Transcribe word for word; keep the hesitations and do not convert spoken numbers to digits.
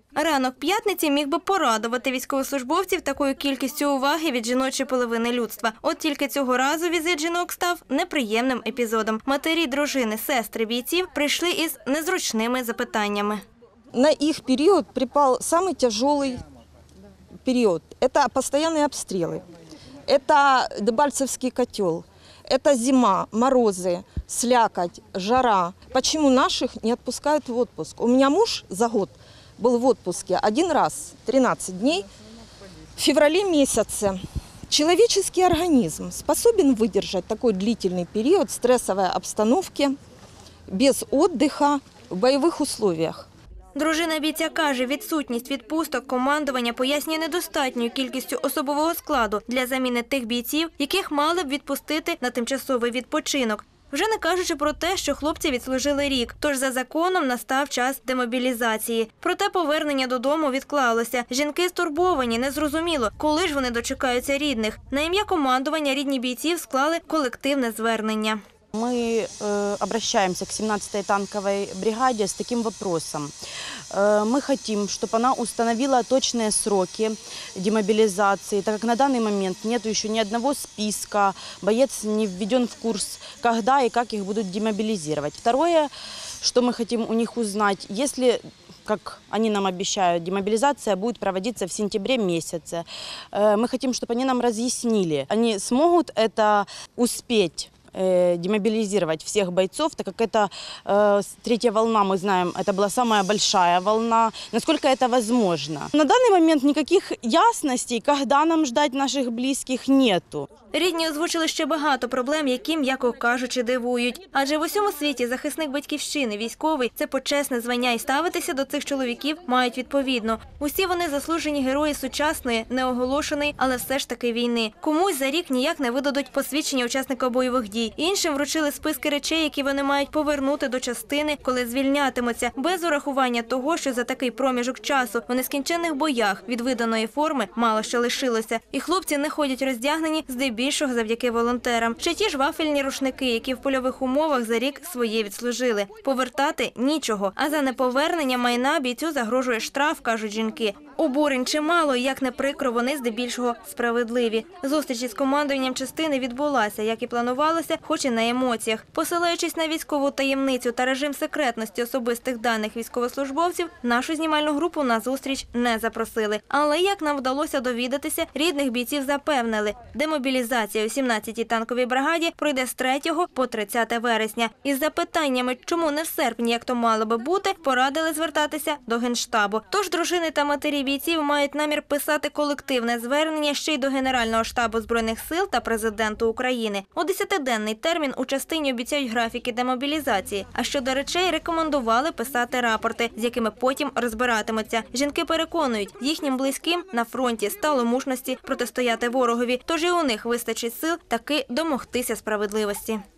Ранок п'ятниці міг би порадувати військовослужбовців такою кількістю уваги від жіночої половини людства. От тільки цього разу візит жінок став неприємним епізодом. Матері, дружини, сестри бійців прийшли із незручними запитаннями. На их период припал самый тяжелый период. Это постоянные обстрелы, это Дебальцевский котел, это зима, морозы, слякоть, жара. Почему наших не отпускают в отпуск? У меня муж за год был в отпуске один раз, тринадцать дней, в феврале месяце. Человеческий организм способен выдержать такой длительный период стрессовой обстановки без отдыха в боевых условиях. Дружина бійця каже, відсутність відпусток командування пояснює недостатньою кількістю особового складу для заміни тих бійців, яких мали б відпустити на тимчасовий відпочинок. Вже не кажучи про те, що хлопці відслужили рік, тож за законом настав час демобілізації. Проте повернення додому відклалося. Жінки стурбовані, незрозуміло, коли ж вони дочекаються рідних. На ім'я командування рідні бійців склали колективне звернення. Мы э, обращаемся к семнадцатой танковой бригаде с таким вопросом. Э, мы хотим, чтобы она установила точные сроки демобилизации, так как на данный момент нет еще ни одного списка, боец не введен в курс, когда и как их будут демобилизировать. Второе, что мы хотим у них узнать, если, как они нам обещают, демобилизация будет проводиться в сентябре месяце, э, мы хотим, чтобы они нам разъяснили, они смогут это успеть демобилизировать всех бойцов, так как это э, третья волна, мы знаем, это была самая большая волна. Насколько это возможно? На данный момент никаких ясностей, когда нам ждать наших близких, нету. Рідні озвучили ще багато проблем, які, м'яко кажучи, дивують. Адже в усьому світі захисник батьківщини, військовий – це почесне звання, і ставитися до цих чоловіків мають відповідно. Усі вони заслужені герої сучасної, неоголошеної, але все ж таки війни. Комусь за рік ніяк не видадуть посвідчення учасника бойових дій. Іншим вручили списки речей, які вони мають повернути до частини, коли звільнятимуться, без урахування того, що за такий проміжок часу у нескінченних боях від виданої форми мало що лишилося. І хлопці не ходять роздягнені здебільшого більшого завдяки волонтерам. Ще ті ж вафельні рушники, які в польових умовах за рік своє відслужили. Повертати – нічого. А за неповернення майна бійцю загрожує штраф, кажуть жінки. Обурень чимало, і як не прикро, вони здебільшого справедливі. Зустріч із командуванням частини відбулася, як і планувалося, хоч і на емоціях. Посилаючись на військову таємницю та режим секретності особистих даних військовослужбовців, нашу знімальну групу на зустріч не запросили. Але, як нам вдалося довідатися, рідних бійців запевнили – демобілізація у сімнадцятій танковій бригаді пройде з третього по тридцяте вересня. Із запитаннями, чому не в серпні, як то мало би бути, порадили звертатися до Генштабу. Тож дружини та матері бійців мають намір писати колективне звернення ще й до Генерального штабу Збройних сил та Президенту України. У десятиденний термін у частині обіцяють графіки демобілізації. А щодо речей рекомендували писати рапорти, з якими потім розбиратимуться. Жінки переконують, їхнім близьким на фронті стало мужності протистояти ворогові. Тож і у них вистачить сил таки домогтися справедливості.